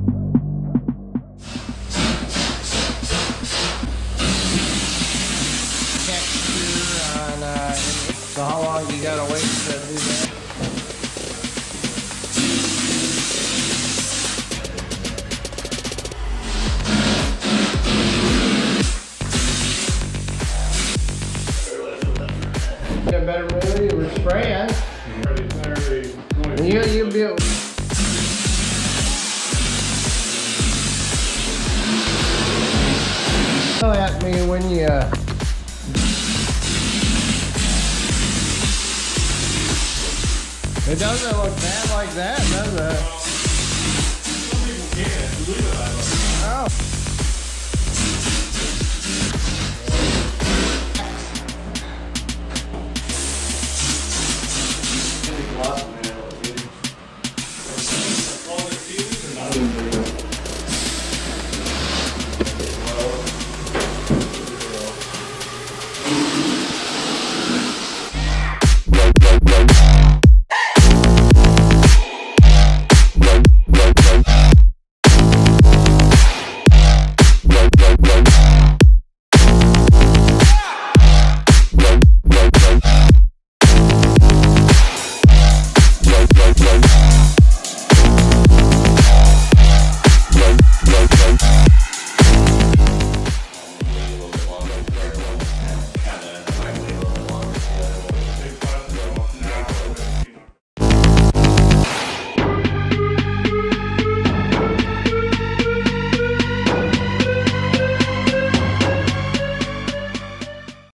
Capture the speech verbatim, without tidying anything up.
Texture on, uh, so how long you gotta wait to do that? Get a better movie with spraying. You, you'll be able. Tell at me when you. Uh, it doesn't look bad like that, does it?